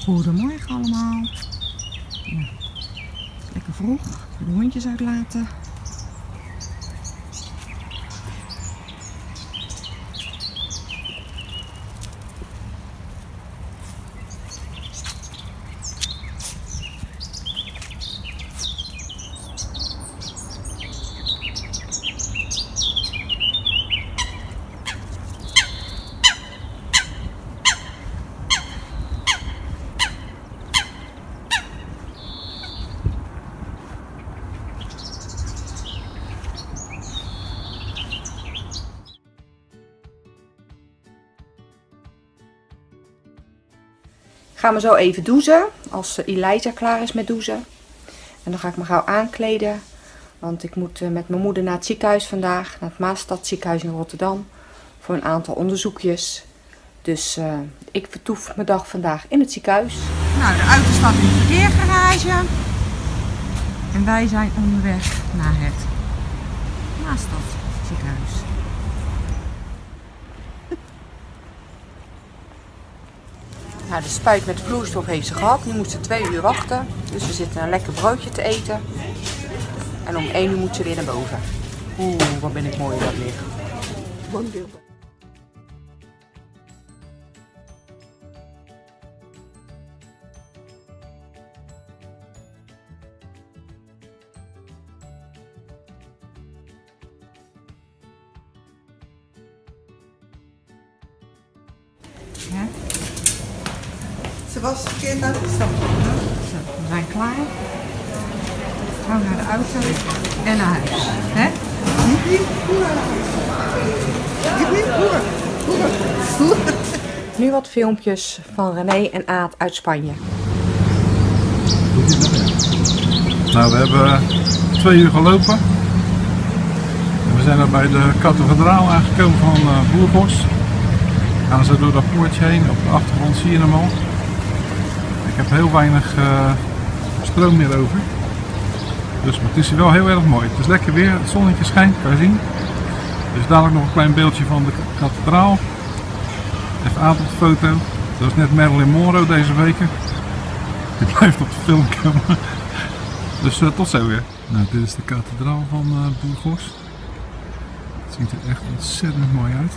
Goedemorgen allemaal. Ja, lekker vroeg. De hondjes uitlaten. Ik ga me zo even douchen, als Elijah klaar is met douchen. En dan ga ik me gauw aankleden, want ik moet met mijn moeder naar het ziekenhuis vandaag. Naar het Maastadziekenhuis in Rotterdam, voor een aantal onderzoekjes. Dus ik vertoef mijn dag vandaag in het ziekenhuis. Nou, de auto staat in de parkeergarage. En wij zijn onderweg naar het Maastadziekenhuis. Nou, de spuit met vloeistof heeft ze gehad. Nu moet ze 2 uur wachten. Dus we zitten een lekker broodje te eten. En om 1 uur moet ze weer naar boven. Oeh, wat ben ik mooi dat ligt. Ja. Ze was verkeerd uitgestapt. Zo, we zijn klaar. Gaan naar de auto en naar huis. Hè? Nu wat filmpjes van René en Aad uit Spanje. Nou, we hebben 2 uur gelopen. En we zijn er bij de kathedraal aangekomen van Burgos. We gaan zo door dat poortje heen. Op de achtergrond zie je hem al. Ik heb heel weinig stroom meer over. Dus maar het is wel heel erg mooi. Het is lekker weer, het zonnetje schijnt, kan je zien. Dus dadelijk nog een klein beeldje van de kathedraal. Even aan op de foto. Dat is net Marilyn Monroe deze weken. Die blijft op de film komen. Dus tot zo weer. Nou, dit is de kathedraal van Burgos. Het ziet er echt ontzettend mooi uit.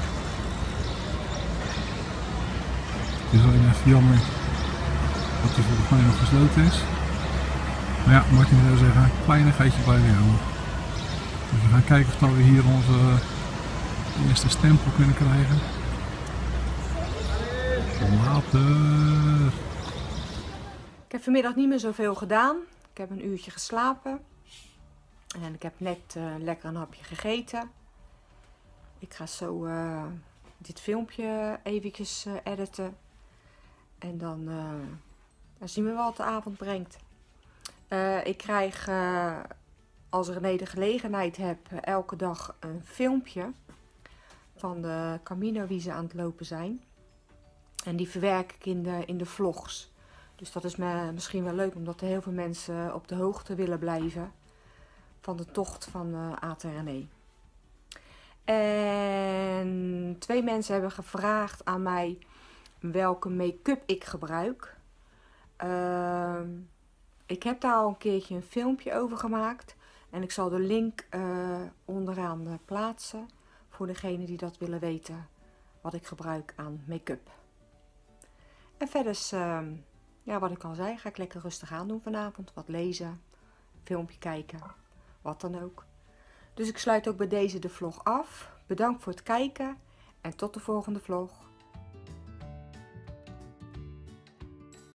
Het is alleen even jammer dat hij volgens mij nog gesloten is. Maar ja, Martin zou zeggen, een kleinigheidje blijven houden. Dus we gaan kijken of we hier onze eerste stempel kunnen krijgen. Later. Ik heb vanmiddag niet meer zoveel gedaan. Ik heb een uurtje geslapen. En ik heb net lekker een hapje gegeten. Ik ga zo dit filmpje eventjes editen. En dan zien we wat de avond brengt. Ik krijg, als René de gelegenheid heb, elke dag een filmpje van de Camino die ze aan het lopen zijn. En die verwerk ik in de vlogs. Dus dat is misschien wel leuk, omdat er heel veel mensen op de hoogte willen blijven van de tocht van Aad en René. En 2 mensen hebben gevraagd aan mij welke make-up ik gebruik. Ik heb daar al een keertje een filmpje over gemaakt. En ik zal de link onderaan plaatsen. Voor degenen die dat willen weten. Wat ik gebruik aan make-up. En verder, ja, wat ik al zei, ga ik lekker rustig aan doen vanavond. Wat lezen, filmpje kijken, wat dan ook. Dus ik sluit ook bij deze de vlog af. Bedankt voor het kijken en tot de volgende vlog.